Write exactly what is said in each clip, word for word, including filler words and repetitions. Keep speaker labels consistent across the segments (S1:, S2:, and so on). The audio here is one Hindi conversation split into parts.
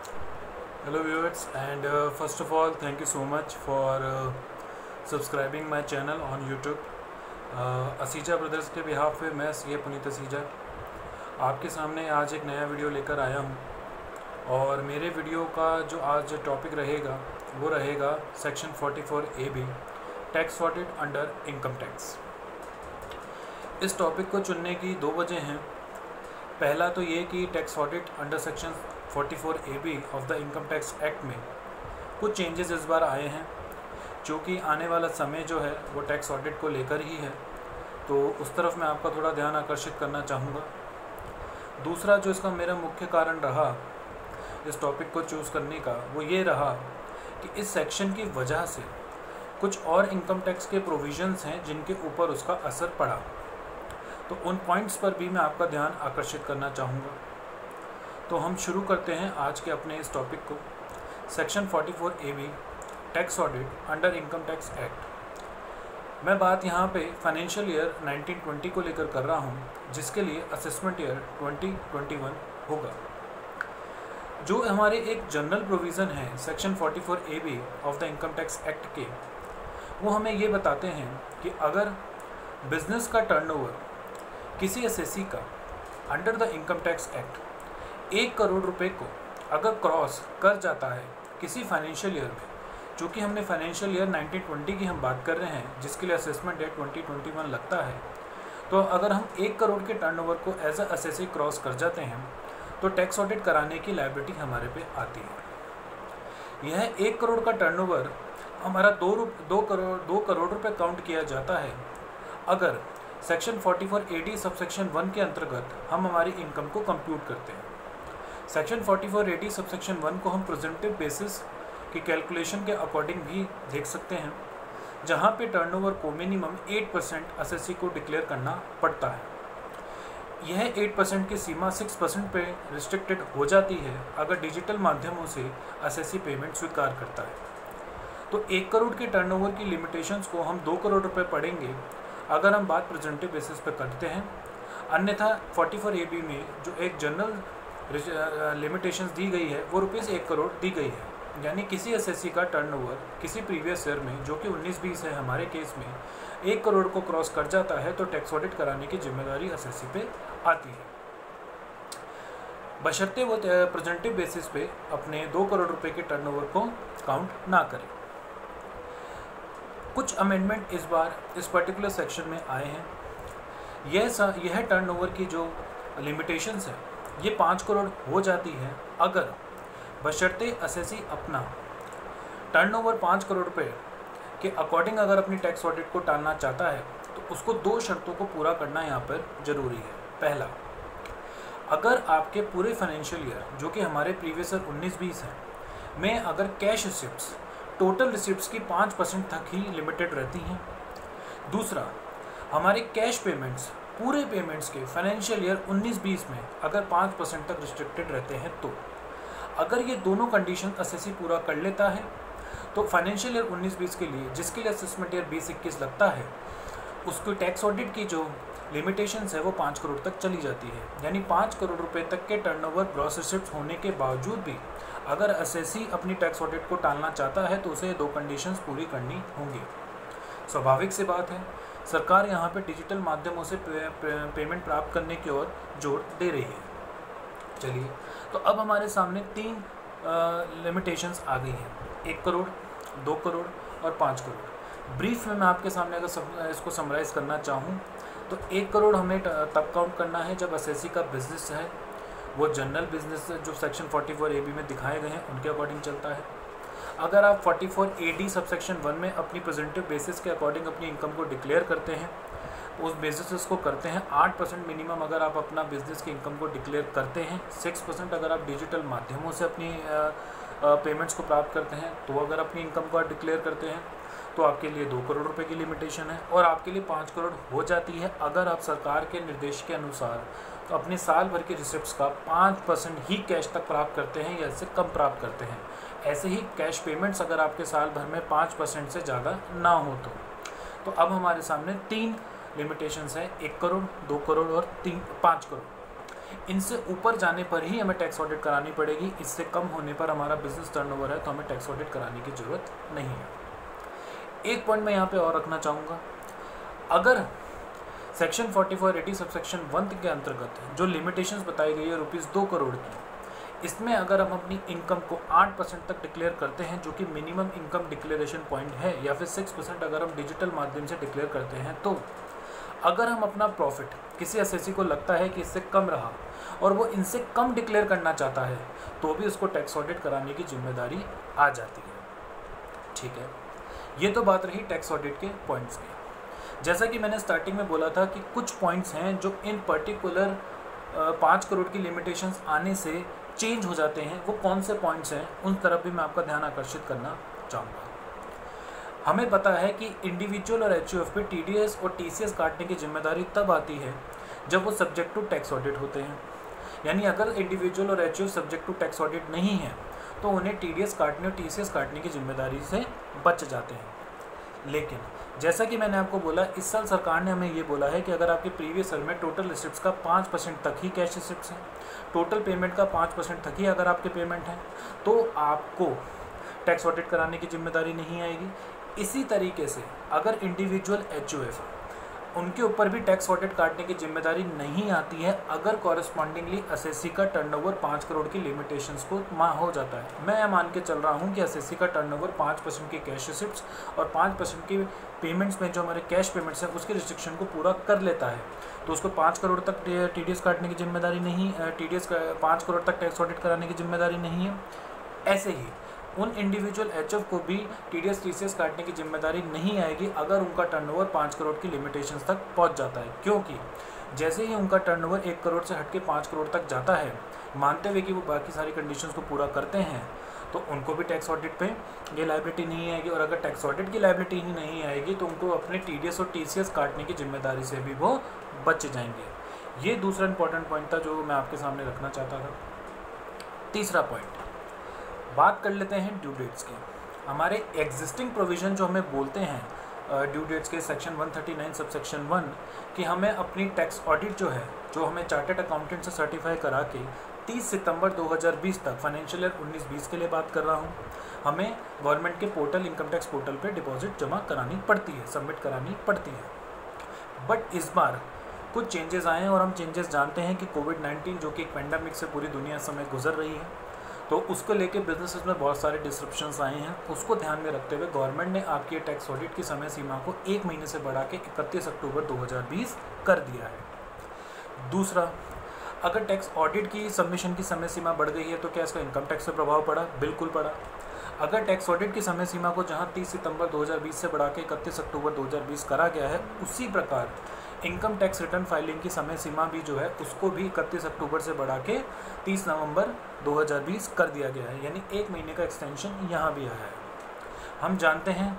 S1: Hello viewers, and uh, first of all thank you so much for uh, subscribing my channel on YouTube. Aseeja brothers के बिहाफ पे मैं सी ए पुनीत असीजा आपके सामने आज एक नया वीडियो लेकर आया हूँ और मेरे वीडियो का जो आज टॉपिक रहेगा वो रहेगा section forty four A B tax audit under income tax. इस टॉपिक को चुनने की दो वजह हैं। पहला तो ये कि tax audit under section forty four A B of the income tax act में कुछ चेंजेस इस बार आए हैं, जो कि आने वाला समय जो है वो टैक्स ऑडिट को लेकर ही है, तो उस तरफ मैं आपका थोड़ा ध्यान आकर्षित करना चाहूँगा। दूसरा जो इसका मेरा मुख्य कारण रहा इस टॉपिक को चूज़ करने का वो ये रहा कि इस सेक्शन की वजह से कुछ और इनकम टैक्स के प्रोविजंस हैं जिनके ऊपर उसका असर पड़ा, तो उन पॉइंट्स पर भी मैं आपका ध्यान आकर्षित करना चाहूँगा। तो हम शुरू करते हैं आज के अपने इस टॉपिक को। Section forty four A B tax audit under income tax act. मैं बात यहाँ पे फाइनेंशियल ईयर नाइनटीन ट्वेंटी को लेकर कर रहा हूँ, जिसके लिए assessment year twenty twenty one होगा। जो हमारे एक जनरल प्रोविज़न है section forty four A B of the income tax act के, वो हमें ये बताते हैं कि अगर बिजनेस का टर्नओवर किसी एसएससी का under the income tax act एक करोड़ रुपए को अगर क्रॉस कर जाता है किसी फाइनेंशियल ईयर में, जो कि हमने फाइनेंशियल ईयर नाइनटीन ट्वेंटी की हम बात कर रहे हैं जिसके लिए assessment date twenty twenty one लगता है, तो अगर हम एक करोड़ के टर्नओवर को एज अ एसएससी क्रॉस कर जाते हैं तो टैक्स ऑडिट कराने की लायबिलिटी हमारे पे आती है। यह एक करोड़ का टर्नओवर हमारा दो दो करोड़ दो करोड़ रुपये काउंट किया जाता है अगर section forty four A D subsection one के अंतर्गत हम हमारी इनकम को कंप्यूट करते हैं। Section forty four A D subsection one को हम प्रेजेंटिव बेसिस की कैलकुलेशन के अकॉर्डिंग भी देख सकते हैं, जहां पे टर्नओवर को मिनिमम एट परसेंट एसएससी को डिक्लेयर करना पड़ता है। यह एट परसेंट की सीमा सिक्स परसेंट पे रिस्ट्रिक्टेड हो जाती है अगर डिजिटल माध्यमों से एसएससी पेमेंट स्वीकार करता है। तो एक करोड़ के टर्नओवर की लिमिटेशंस को हम दो करोड़ रुपए पड़ेंगे अगर हम बात प्रेजेंटिव बेसिस पे करते हैं। अन्यथा फोर्टी फोर ए बी में जो एक जनरल लिमिटेशंस दी गई है वो रुपीज़ एक करोड़ दी गई है, यानी किसी एसएससी का टर्नओवर किसी प्रीवियस ईयर में, जो कि उन्नीस बीस है हमारे केस में, एक करोड़ को क्रॉस कर जाता है तो टैक्स ऑडिट कराने की जिम्मेदारी एसएससी पे आती है, बशर्ते वो प्रेजेंटिव बेसिस पे अपने दो करोड़ रुपए के टर्नओवर को काउंट ना करें। कुछ अमेंडमेंट इस बार इस पर्टिकुलर सेक्शन में आए हैं। यह यह टर्नओवर की जो लिमिटेशंस है ये पाँच करोड़ हो जाती है अगर बशर्ते एसएससी अपना टर्नओवर पाँच करोड़ रुपए के अकॉर्डिंग अगर अपनी टैक्स ऑडिट को टालना चाहता है तो उसको दो शर्तों को पूरा करना यहाँ पर ज़रूरी है। पहला, अगर आपके पूरे फाइनेंशियल ईयर, जो कि हमारे प्रीवियस ईयर उन्नीस बीस है, में अगर कैश रिसिप्ट्स टोटल रिसिप्ट्स की पाँच परसेंट तक ही लिमिटेड रहती हैं। दूसरा, हमारे कैश पेमेंट्स पूरे पेमेंट्स के फाइनेंशियल ईयर उन्नीस बीस में अगर पाँच परसेंट तक रिस्ट्रिक्टेड रहते हैं, तो अगर ये दोनों कंडीशन एसएससी पूरा कर लेता है तो फाइनेंशियल ईयर उन्नीस बीस के लिए, जिसके लिए असेसमेंट ईयर बीस इक्कीस लगता है, उसको टैक्स ऑडिट की जो लिमिटेशंस है वो पाँच करोड़ तक चली जाती है। यानी पाँच करोड़ रुपए तक के टर्नओवर ग्रॉस रिसिप्ट्स होने के बावजूद भी अगर एसएससी अपनी टैक्स ऑडिट को टालना चाहता है तो उसे दो कंडीशंस पूरी करनी होंगी। स्वाभाविक सी बात है, सरकार यहाँ पे डिजिटल माध्यमों से पे, पे, पेमेंट प्राप्त करने की ओर जोर दे रही है। चलिए, तो अब हमारे सामने तीन लिमिटेशंस आ गई हैं, एक करोड़, दो करोड़ और पाँच करोड़। ब्रीफ में मैं आपके सामने अगर सम, इसको समराइज़ करना चाहूँ तो एक करोड़ हमें तब काउंट करना है जब एसएससी का बिजनेस है वो जनरल बिजनेस जो section forty four A B में दिखाए गए हैं उनके अकॉर्डिंग चलता है। अगर आप forty four A D subsection one में अपनी प्रेजेंटिव बेसिस के अकॉर्डिंग अपनी इनकम को डिक्लेयर करते हैं, उस बेसिस को करते हैं, आठ परसेंट मिनिमम अगर आप अपना बिजनेस की इनकम को डिक्लेयर करते हैं, सिक्स परसेंट अगर आप डिजिटल माध्यमों से अपनी पेमेंट्स को प्राप्त करते हैं, तो अगर अपनी इनकम को डिक्लेयर करते हैं तो आपके लिए दो करोड़ रुपए की लिमिटेशन है, और आपके लिए पाँच करोड़ हो जाती है अगर आप सरकार के निर्देश के अनुसार तो अपने साल भर के रिसिप्ट्स का पाँच परसेंट ही कैश तक प्राप्त करते हैं या इससे कम प्राप्त करते हैं। ऐसे ही कैश पेमेंट्स अगर आपके साल भर में पाँच परसेंट से ज़्यादा ना हो तो तो अब हमारे सामने तीन लिमिटेशंस हैं, एक करोड़, दो करोड़ और तीन पाँच करोड़। इनसे ऊपर जाने पर ही हमें टैक्स ऑडिट करानी पड़ेगी। इससे कम होने पर हमारा बिजनेस टर्नओवर है तो हमें टैक्स ऑडिट कराने की ज़रूरत नहीं है। एक पॉइंट मैं यहाँ पे और रखना चाहूँगा, अगर section forty four AT subsection one के अंतर्गत जो लिमिटेशंस बताई गई है रुपीज़ दो करोड़ की, इसमें अगर हम अपनी इनकम को आठ परसेंट तक डिक्लेयर करते हैं जो कि मिनिमम इनकम डिक्लेरेशन पॉइंट है, या फिर सिक्स परसेंट अगर हम डिजिटल माध्यम से डिक्लेयर करते हैं, तो अगर हम अपना प्रॉफिट किसी एसएससी को लगता है कि इससे कम रहा और वो इनसे कम डिक्लेयर करना चाहता है तो भी उसको टैक्स ऑडिट कराने की जिम्मेदारी आ जाती है। ठीक है, ये तो बात रही टैक्स ऑडिट के पॉइंट्स की। जैसा कि मैंने स्टार्टिंग में बोला था कि कुछ पॉइंट्स हैं जो इन पर्टिकुलर पाँच करोड़ की लिमिटेशंस आने से चेंज हो जाते हैं। वो कौन से पॉइंट्स हैं उन तरफ भी मैं आपका ध्यान आकर्षित करना चाहूँगा। हमें पता है कि इंडिविजुअल और एचयूएफ पे टीडीएस और टीसीएस काटने की जिम्मेदारी तब आती है जब वो सब्जेक्ट टू टैक्स ऑडिट होते हैं। यानी अगर इंडिविजुअल और HUF subject to tax audit नहीं है तो उन्हें टीडीएस काटने और टीसीएस काटने की जिम्मेदारी से बच जाते हैं। लेकिन जैसा कि मैंने आपको बोला, इस साल सरकार ने हमें ये बोला है कि अगर आपके प्रीवियस ईयर में टोटल रिसिप्ट्स का पाँच परसेंट तक ही कैश रिसिप्ट्स हैं, टोटल पेमेंट का पाँच परसेंट तक ही अगर आपके पेमेंट हैं, तो आपको टैक्स ऑडिट कराने की जिम्मेदारी नहीं आएगी। इसी तरीके से अगर इंडिविजुअल एचयूएफ उनके ऊपर भी टैक्स ऑडिट काटने की जिम्मेदारी नहीं आती है अगर कॉरेस्पॉन्डिंगली एसएससी का टर्नओवर पाँच करोड़ की लिमिटेशंस को माह हो जाता है। मैं मान के चल रहा हूँ कि एसएससी का टर्नओवर पाँच परसेंट की कैश रिसिप्ट्स और पाँच परसेंट की पेमेंट्स में जो हमारे कैश पेमेंट्स हैं उसके रिस्ट्रिक्शन को पूरा कर लेता है, तो उसको पाँच करोड़ तक टीडीएस काटने की जिम्मेदारी नहीं, टीडीएस पाँच करोड़ तक टैक्स ऑडिट कराने की जिम्मेदारी नहीं है। ऐसे ही उन इंडिविजुअल एचएफ को भी टीडीएस टीसीएस काटने की जिम्मेदारी नहीं आएगी अगर उनका टर्नओवर पाँच करोड़ की लिमिटेशंस तक पहुंच जाता है, क्योंकि जैसे ही उनका टर्नओवर एक करोड़ से हटके पाँच करोड़ तक जाता है, मानते हुए कि वो बाकी सारी कंडीशंस को पूरा करते हैं, तो उनको भी टैक्स ऑडिट पे ये लायबिलिटी नहीं आएगी। और अगर टैक्स ऑडिट की लायबिलिटी ही नहीं आएगी तो उनको अपने टीडीएस और टीसीएस काटने की जिम्मेदारी से भी वो बच जाएंगे। ये दूसरा इंपॉर्टेंट पॉइंट था जो मैं आपके सामने रखना चाहता था। तीसरा पॉइंट, बात कर लेते हैं ड्यू डेट्स की। हमारे एग्जिस्टिंग प्रोविज़न जो हमें बोलते हैं ड्यू डेट्स के section one thirty nine sub section one कि हमें अपनी टैक्स ऑडिट जो है, जो हमें चार्टर्ड अकाउंटेंट से सर्टिफाई करा के तीस सितंबर दो हज़ार बीस तक फाइनेंशियल ईयर उन्नीस बीस के लिए बात कर रहा हूँ, हमें गवर्नमेंट के पोर्टल इनकम टैक्स पोर्टल पे डिपॉजिट जमा करानी पड़ती है, सबमिट करानी पड़ती है। बट इस बार कुछ चेंजेस आए हैं और हम चेंजेस जानते हैं कि कोविड नाइन्टीन जो कि एक पेंडेमिक से पूरी दुनिया इस समय गुजर रही है, तो उसको लेके बिजनेसेस में बहुत सारे डिस्रप्शंस आए हैं। उसको ध्यान में रखते हुए गवर्नमेंट ने आपकी टैक्स ऑडिट की समय सीमा को एक महीने से बढ़ा के इकतीस अक्टूबर दो हज़ार बीस कर दिया है। दूसरा, अगर टैक्स ऑडिट की सबमिशन की समय सीमा बढ़ गई है तो क्या इसका इनकम टैक्स पर प्रभाव पड़ा? बिल्कुल पड़ा। अगर टैक्स ऑडिट की समय सीमा को जहां तीस सितंबर दो हज़ार बीस से बढ़ा के इकतीस अक्टूबर दो हज़ार बीस करा गया है, उसी प्रकार इनकम टैक्स रिटर्न फाइलिंग की समय सीमा भी जो है उसको भी इकतीस अक्टूबर से बढ़ा के तीस नवंबर दो हज़ार बीस कर दिया गया है। यानी एक महीने का एक्सटेंशन यहाँ भी आया है। हम जानते हैं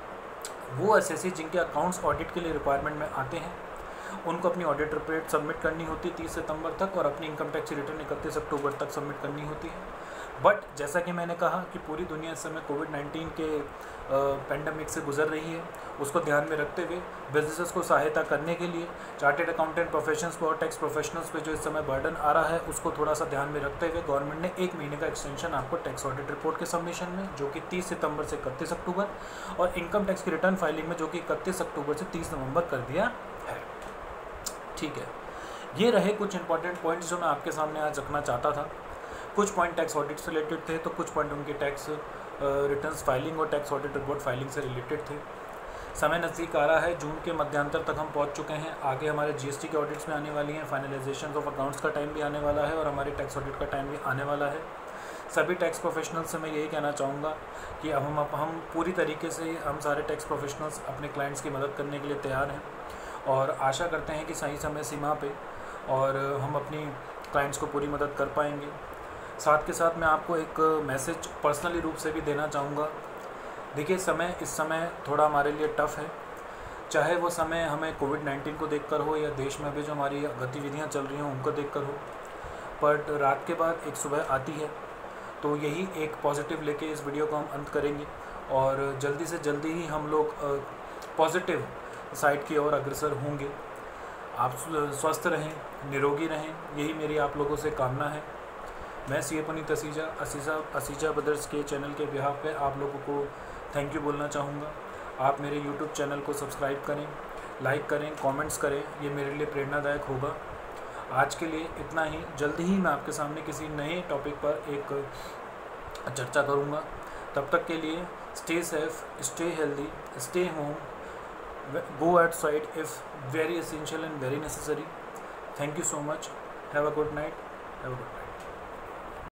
S1: वो एसएससी जिनके अकाउंट्स ऑडिट के लिए रिक्वायरमेंट में आते हैं उनको अपनी ऑडिट रिपोर्ट सबमिट करनी होती है तीस सितंबर तक और अपनी इनकम टैक्स रिटर्न इकतीस अक्टूबर तक सबमिट करनी होती है। बट जैसा कि मैंने कहा कि पूरी दुनिया इस समय कोविड नाइन्टीन के पेंडेमिक से गुजर रही है, उसको ध्यान में रखते हुए बिजनेसेस को सहायता करने के लिए चार्टेड अकाउंटेंट प्रोफेशंस पर और टैक्स प्रोफेशनल्स पे जो इस समय बर्डन आ रहा है उसको थोड़ा सा ध्यान में रखते हुए गवर्नमेंट ने एक महीने का एक्सटेंशन आपको टैक्स ऑडिट रिपोर्ट के सबमिशन में जो कि तीस सितंबर से इकतीस अक्टूबर और इनकम टैक्स की रिटर्न फाइलिंग में जो कि इकतीस अक्टूबर से तीस नवंबर कर दिया है। ठीक है, ये रहे कुछ इंपॉर्टेंट पॉइंट्स जो मैं आपके सामने आज रखना चाहता था। कुछ पॉइंट टैक्स ऑडिट से रिलेटेड थे तो कुछ पॉइंट उनके टैक्स रिटर्न्स फाइलिंग और टैक्स ऑडिट रिपोर्ट फाइलिंग से रिलेटेड थे। समय नज़दीक आ रहा है, जून के मध्यांतर तक हम पहुंच चुके हैं। आगे हमारे जीएसटी के ऑडिट्स में आने वाली हैं, फाइनलाइजेशन ऑफ अकाउंट्स का टाइम भी आने वाला है और हमारे टैक्स ऑडिट का टाइम भी आने वाला है। सभी टैक्स प्रोफेशनल्स से मैं यही कहना चाहूँगा कि अब हम अब हम पूरी तरीके से हम सारे टैक्स प्रोफेशनल्स अपने क्लाइंट्स की मदद करने के लिए तैयार हैं और आशा करते हैं कि सही समय सीमा पे और हम अपनी क्लाइंट्स को पूरी मदद कर पाएंगे। साथ के साथ मैं आपको एक मैसेज पर्सनली रूप से भी देना चाहूँगा। देखिए, समय इस समय थोड़ा हमारे लिए टफ़ है, चाहे वो समय हमें कोविड नाइन्टीन को देखकर हो या देश में अभी जो हमारी गतिविधियाँ चल रही हों उनको देखकर हो, पर रात के बाद एक सुबह आती है। तो यही एक पॉजिटिव लेके इस वीडियो को हम अंत करेंगे और जल्दी से जल्दी ही हम लोग पॉजिटिव साइड की ओर अग्रसर होंगे। आप स्वस्थ रहें, निरोगी रहें, यही मेरी आप लोगों से कामना है। मैं C A Puneet Aseeja Aseeja Aseeja brothers के चैनल के बिहाफ पे आप लोगों को थैंक यू बोलना चाहूँगा। आप मेरे यूट्यूब चैनल को सब्सक्राइब करें, लाइक करें, कमेंट्स करें, ये मेरे लिए प्रेरणादायक होगा। आज के लिए इतना ही। जल्द ही मैं आपके सामने किसी नए टॉपिक पर एक चर्चा करूँगा। तब तक के लिए stay safe, stay healthy, stay home, go outside if very essential and very necessary. Thank you so much. Have a good night. Have a good night.